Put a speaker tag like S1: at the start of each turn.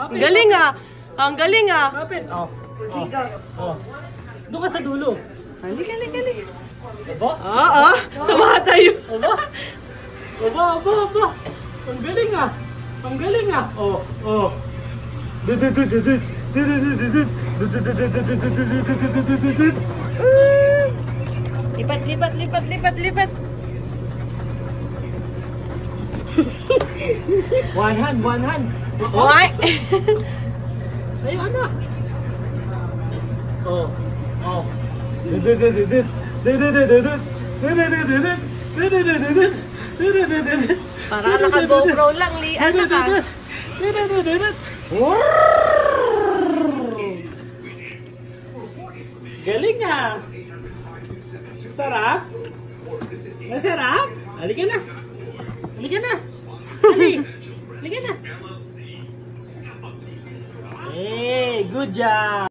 S1: Ang galing ah. Ang galing ah.
S2: Kapit. Doon ka sa dulo.
S1: Halika.
S2: Aba?
S1: Tumatayo.
S2: Aba. Ang galing ah.
S1: Lipat.
S2: One hand.
S1: Why?
S2: Ayun, anak.
S1: Para naka-GoPro lang, lian na ka.
S2: Galing ah. Sarap? Masarap? Halika na. Halika na. Hey, good job.